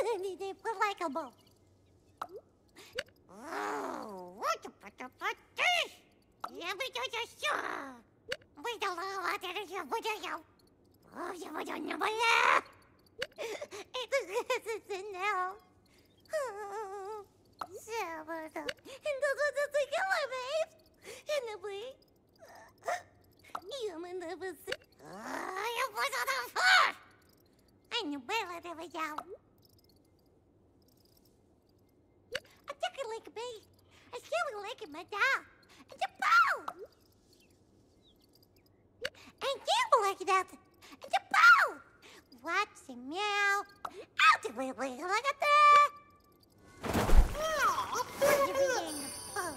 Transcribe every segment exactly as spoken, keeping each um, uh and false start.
They put like a bow. Oh, what the what the what this? Yeah, we do just show. We don't know what it is. We don't know. Oh, yeah, we don't know. It's a now. Seven. And those are the killer babes. And the way. You never see. I was on the floor. I knew better than we go. I took it like a bee. I still like it, my dog. It's a bow. And you like that. It's a bow. What's the meow? I'll do it like that. Oh, oh.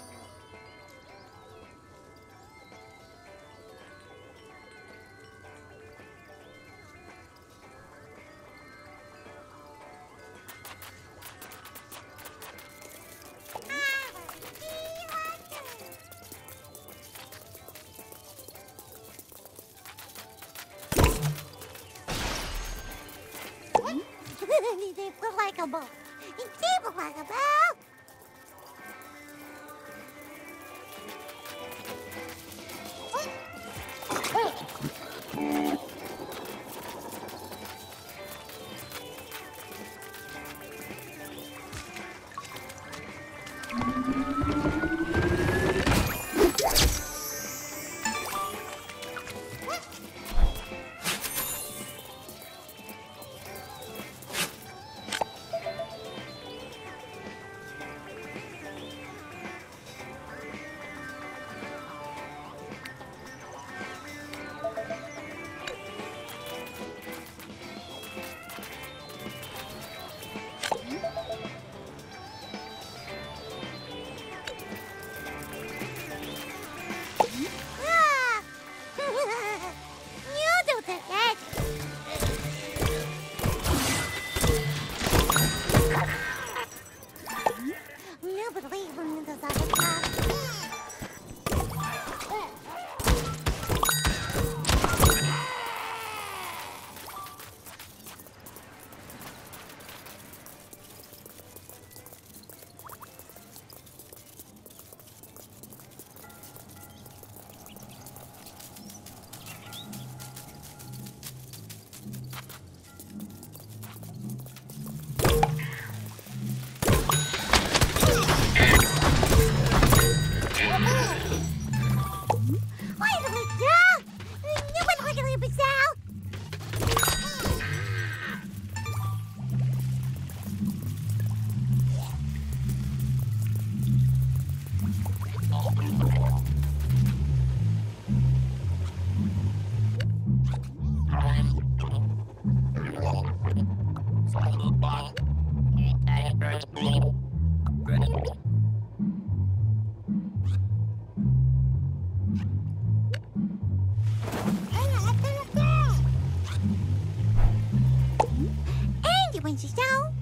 They put like a ball. It's people like a ball. Andy went to town.